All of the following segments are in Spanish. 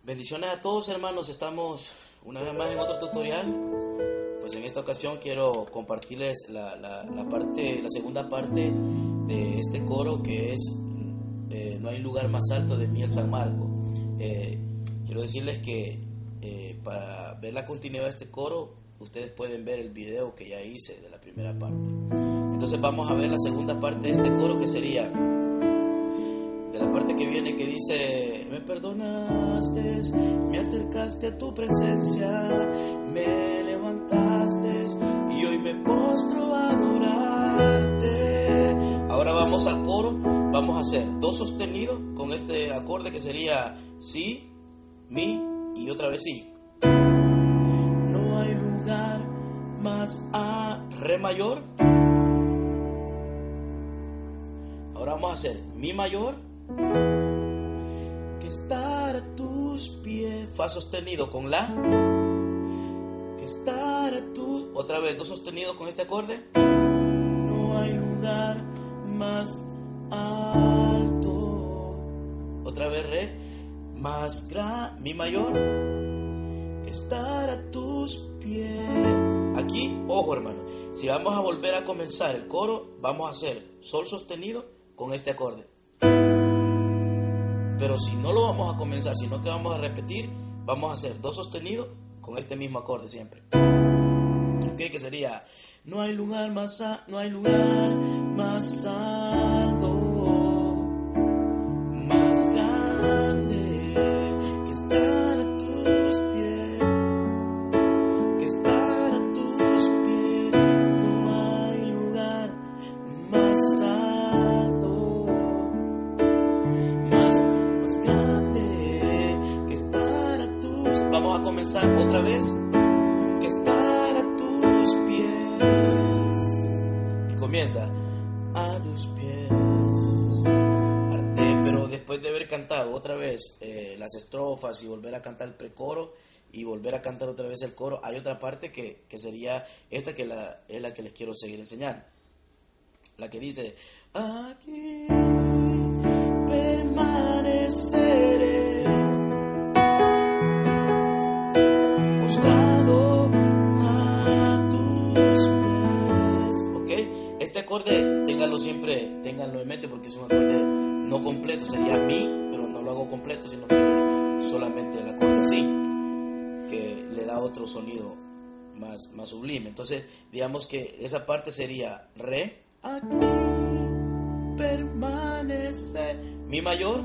Bendiciones a todos, hermanos. Estamos una vez más en otro tutorial. Pues en esta ocasión quiero compartirles la segunda parte de este coro, que es No hay lugar más alto de Miel San Marco. Quiero decirles que para ver la continuidad de este coro, ustedes pueden ver el video que ya hice de la primera parte. Entonces vamos a ver la segunda parte de este coro, que sería de la parte que viene, que dice: me perdonaste, me acercaste a tu presencia, me levantaste y hoy me postro a adorarte. Ahora vamos al coro, vamos a hacer do sostenido con este acorde que sería si, mi y otra vez si. No hay lugar más a re mayor. Ahora vamos a hacer mi mayor, que estar a tus pies, fa sostenido con la, que estar a tu, otra vez do sostenido con este acorde. No hay lugar más alto, otra vez re, más mi mayor, que estar a tus pies. Aquí, ojo hermano, si vamos a volver a comenzar el coro, vamos a hacer sol sostenido con este acorde. Pero si no lo vamos a comenzar, sino que vamos a repetir, vamos a hacer do sostenido con este mismo acorde siempre. Ok, que sería: no hay lugar más no hay lugar más alto, más grande, que estar a tus pies, que estar a tus pies. No hay lugar más alto, más grande, que estar a tus. Vamos a comenzar otra vez. Que estar a tus pies. Y comienza a tus pies. Pero después de haber cantado otra vez las estrofas y volver a cantar el precoro y volver a cantar otra vez el coro, hay otra parte que sería esta, que es la que les quiero seguir enseñando. La que dice: aquí permaneceré postrado a tus pies. Ok, este acorde ténganlo en mente, porque es un acorde no completo. Sería mi, pero no lo hago completo, sino que solamente el acorde así, que le da otro sonido más sublime. Entonces digamos que esa parte sería re, aquí permanece, mi mayor,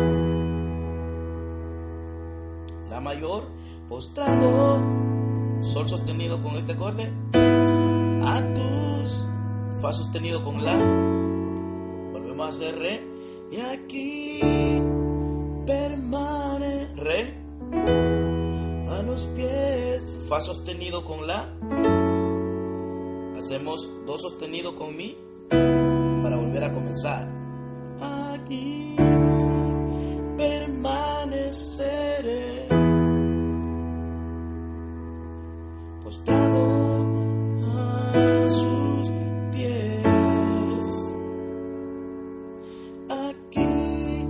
la mayor, postrado, sol sostenido con este acorde, a tus, fa sostenido con la, volvemos a hacer re, y aquí permanece, re, a los pies, fa sostenido con la, hacemos do sostenido con mi para volver a comenzar. Aquí permaneceré postrado a sus pies. Aquí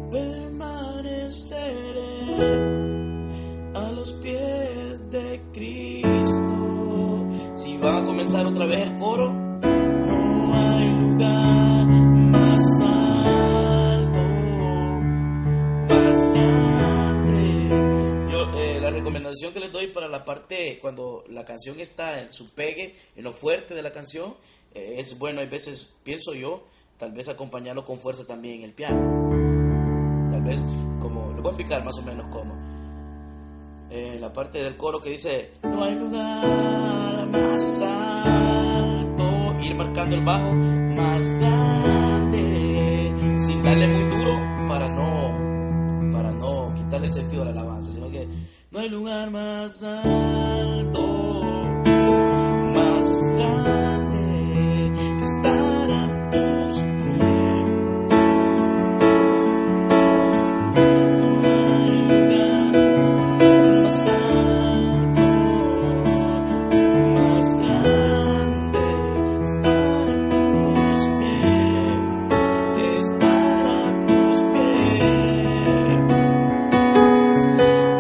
permaneceré a los pies de Cristo. Si van a comenzar otra vez el coro: no hay lugar más alto, más grande. La recomendación que les doy para la parte cuando la canción está en su pegue, en lo fuerte de la canción, es bueno, hay veces, pienso yo, tal vez acompañarlo con fuerza también en el piano. Tal vez, como les voy a explicar más o menos cómo. La parte del coro que dice: no hay lugar más alto, ir marcando el bajo, más grande, sin darle muy duro para no quitarle el sentido de la alabanza, sino que no hay lugar más alto, más grande, que estar a tus pies. No hay lugar más alto, más grande, estar a tus pies, que estar a tus pies.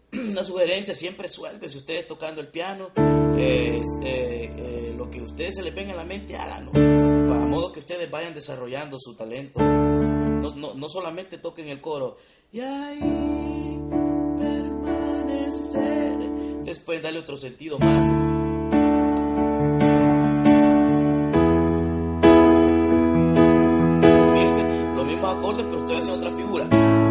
una sugerencia, siempre suéltese ustedes tocando el piano, lo que a ustedes se les venga a la mente, háganlo, para modo que ustedes vayan desarrollando su talento. No solamente toquen el coro y ahí permanecer, ustedes pueden darle otro sentido más. Fíjense, los mismos acordes, pero ustedes hacen otra figura.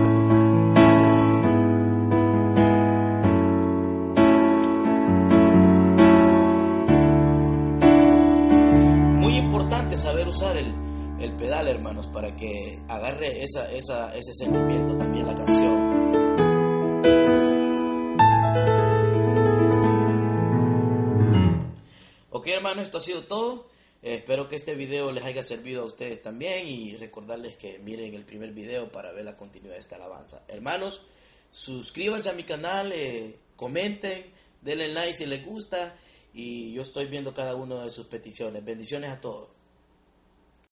Saber usar el pedal, hermanos, para que agarre ese sentimiento también la canción. Ok, hermanos, esto ha sido todo. Espero que este video les haya servido a ustedes también y recordarles que miren el primer video para ver la continuidad de esta alabanza. Hermanos, suscríbanse a mi canal, comenten, denle like si les gusta y yo estoy viendo cada una de sus peticiones. Bendiciones a todos.